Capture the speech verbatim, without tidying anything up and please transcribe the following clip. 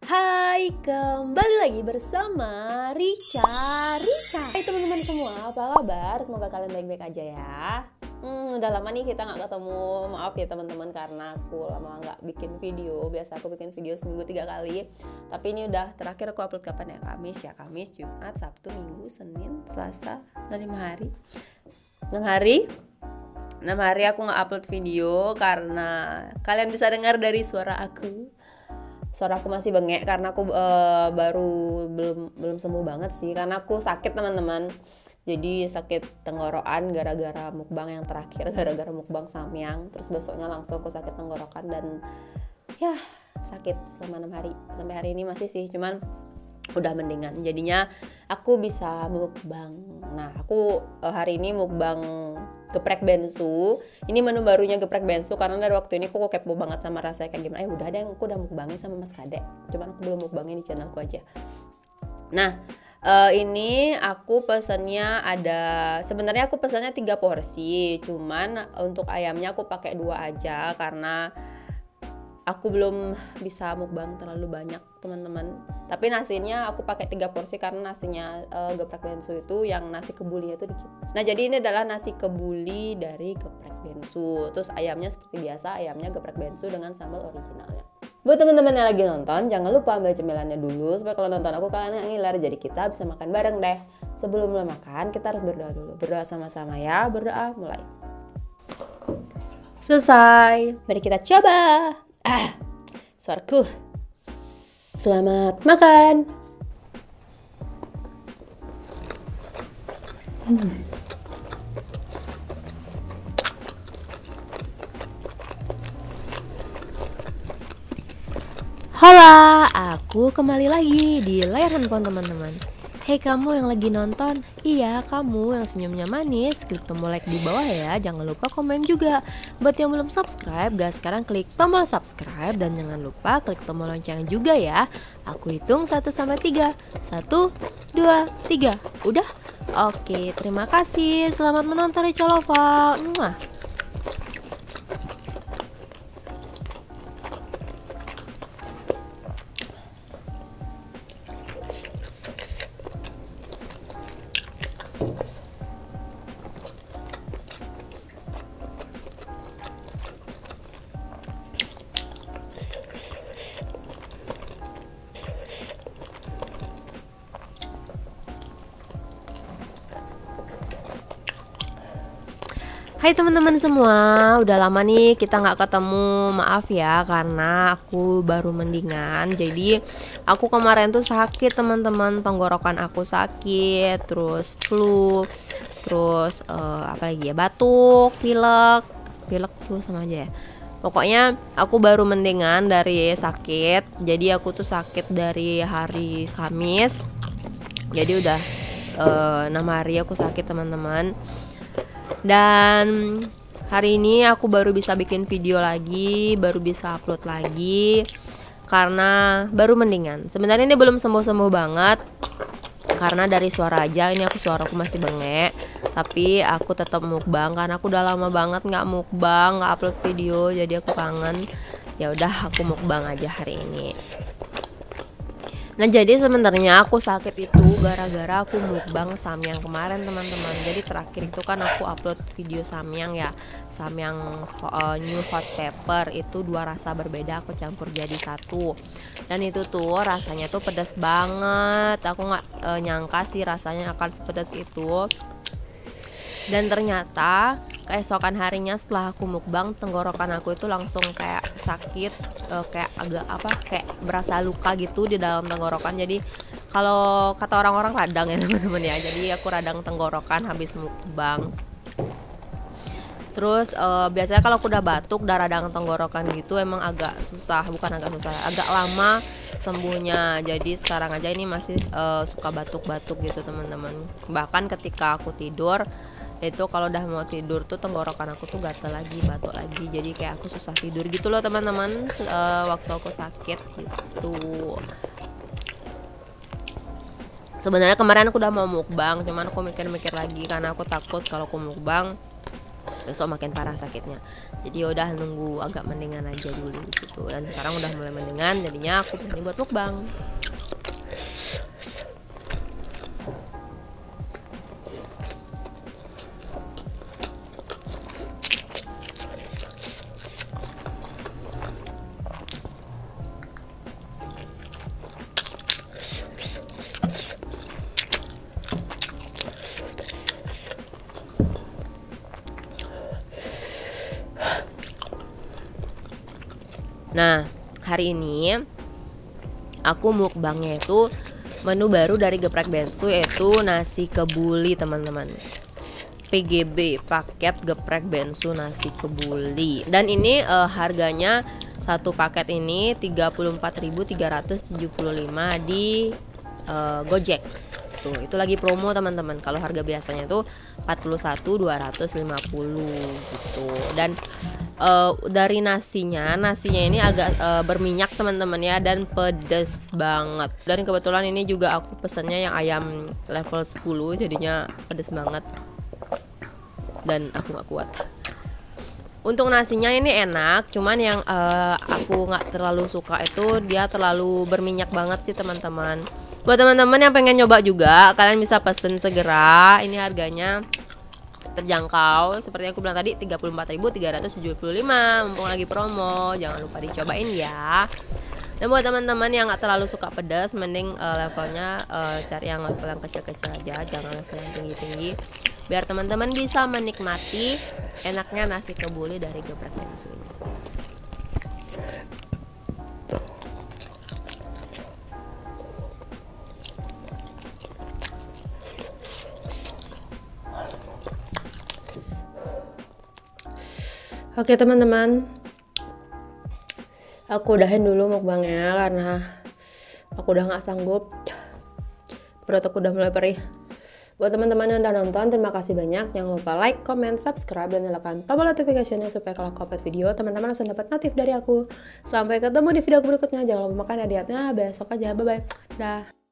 Hai, kembali lagi bersama Rica Rica. Hai teman-teman semua, apa kabar? Semoga kalian baik-baik aja ya. Hmm, udah lama nih kita nggak ketemu. Maaf ya teman-teman karena aku lama nggak bikin video. Biasa aku bikin video seminggu tiga kali. Tapi ini udah terakhir aku upload kapan ya? Kamis ya, Kamis, Jumat, Sabtu, Minggu, Senin, Selasa, dan lima hari. enam hari. enam hari aku nggak upload video karena kalian bisa dengar dari suara aku. Suara aku masih bengek karena aku uh, baru belum belum sembuh banget sih karena aku sakit teman-teman. Jadi sakit tenggorokan gara-gara mukbang yang terakhir, gara-gara mukbang samyang. Terus besoknya langsung aku sakit tenggorokan dan ya sakit selama enam hari. Sampai hari ini masih sih, cuman udah mendingan. Jadinya aku bisa mukbang. Nah, aku uh, hari ini mukbang geprek bensu. Ini menu barunya geprek bensu karena dari waktu ini aku kepo banget sama rasanya kayak gimana. Eh udah deh, aku udah mukbangin sama Mas Kade. Cuman aku belum mukbangin di channelku aja. Nah, uh, ini aku pesannya ada, sebenarnya aku pesannya tiga porsi. Cuman untuk ayamnya aku pakai dua aja karena aku belum bisa mukbang terlalu banyak teman-teman. Tapi nasinya aku pakai tiga porsi karena nasinya uh, geprek bensu itu yang nasi kebulinya itu dikit. Nah jadi ini adalah nasi kebuli dari geprek bensu. Terus ayamnya seperti biasa, ayamnya geprek bensu dengan sambal originalnya. Buat teman-teman yang lagi nonton, jangan lupa ambil cemilannya dulu supaya kalau nonton aku kalian nggak ngiler. Jadi kita bisa makan bareng deh. Sebelum mulai makan kita harus berdoa dulu. Berdoa sama-sama ya. Berdoa mulai. Selesai. Mari kita coba. Ah, suaraku. Selamat makan. Hmm. Halo, aku kembali lagi di layar handphone teman-teman. Hei kamu yang lagi nonton, iya kamu yang senyumnya manis, klik tombol like di bawah ya, jangan lupa komen juga. Buat yang belum subscribe, guys sekarang klik tombol subscribe dan jangan lupa klik tombol lonceng juga ya. Aku hitung satu sampai tiga. satu, dua, tiga. Udah? Oke, terima kasih. Selamat menonton Rica Lova. Mwah. Hai teman-teman semua, udah lama nih kita nggak ketemu. Maaf ya karena aku baru mendingan. Jadi aku kemarin tuh sakit teman-teman, tenggorokan aku sakit, terus flu, terus uh, apa lagi ya, batuk, pilek, pilek flu sama aja ya. Pokoknya aku baru mendingan dari sakit. Jadi aku tuh sakit dari hari Kamis. Jadi udah uh, enam hari aku sakit teman-teman. Dan hari ini aku baru bisa bikin video lagi, baru bisa upload lagi karena baru mendingan. Sebenarnya ini belum sembuh-sembuh banget karena dari suara aja ini aku suaraku masih bengek. Tapi aku tetap mukbang karena aku udah lama banget nggak mukbang, nggak upload video, jadi aku kangen. Ya udah aku mukbang aja hari ini. Nah jadi sebenarnya aku sakit itu gara-gara aku mukbang samyang kemarin teman-teman. Jadi terakhir itu kan aku upload video samyang ya, samyang uh, new hot pepper itu dua rasa berbeda aku campur jadi satu. Dan itu tuh rasanya tuh pedas banget. Aku nggak uh, nyangka sih rasanya akan sepedas itu. Dan ternyata keesokan harinya setelah aku mukbang, tenggorokan aku itu langsung kayak sakit, uh, kayak agak apa, kayak berasa luka gitu di dalam tenggorokan. Jadi kalau kata orang-orang radang ya teman-teman ya. Jadi aku radang tenggorokan habis mukbang. Terus uh, biasanya kalau aku udah batuk, udah radang tenggorokan gitu emang agak susah, bukan agak susah, agak lama sembuhnya. Jadi sekarang aja ini masih uh, suka batuk-batuk gitu teman-teman. Bahkan ketika aku tidur itu kalau udah mau tidur tuh tenggorokan aku tuh gatel lagi, batuk lagi, jadi kayak aku susah tidur gitu loh teman-teman uh, waktu aku sakit gitu. Sebenarnya kemarin aku udah mau mukbang, cuman aku mikir-mikir lagi karena aku takut kalau aku mukbang besok makin parah sakitnya. Jadi ya udah nunggu agak mendingan aja dulu gitu. Dan sekarang udah mulai mendingan, jadinya aku berani buat mukbang. Nah, hari ini aku mukbangnya itu menu baru dari Geprek Bensu, yaitu nasi kebuli teman-teman. P G B, paket Geprek Bensu nasi kebuli. Dan ini uh, harganya satu paket ini tiga puluh empat ribu tiga ratus tujuh puluh lima di uh, Gojek. Tuh, itu lagi promo teman-teman. Kalau harga biasanya tuh empat puluh satu ribu dua ratus lima puluh gitu. Dan Uh, dari nasinya, nasinya ini agak uh, berminyak teman-teman ya, dan pedes banget. Dan kebetulan ini juga aku pesannya yang ayam level sepuluh, jadinya pedes banget dan aku nggak kuat. Untuk nasinya ini enak, cuman yang uh, aku nggak terlalu suka itu dia terlalu berminyak banget sih teman-teman. Buat teman-teman yang pengen nyoba juga, kalian bisa pesen segera. Ini harganya terjangkau, seperti yang aku bilang tadi, tiga puluh empat ribu tiga ratus tujuh puluh lima, mumpung lagi promo, jangan lupa dicobain ya. Dan buat teman-teman yang nggak terlalu suka pedas, mending uh, levelnya uh, cari yang level yang kecil-kecil aja, jangan level yang tinggi-tinggi, biar teman-teman bisa menikmati enaknya nasi kebuli dari Geprek Bensu ini. Oke teman-teman, aku udahin dulu mukbangnya karena aku udah nggak sanggup, perut aku udah mulai perih. Buat teman-teman yang udah nonton, terima kasih banyak. Jangan lupa like, comment, subscribe, dan nyalakan tombol notification-nya supaya kalau aku upload video, teman-teman langsung dapat notif dari aku. Sampai ketemu di video berikutnya. Jangan lupa makan hadiahnya besok aja. Bye-bye. Dah.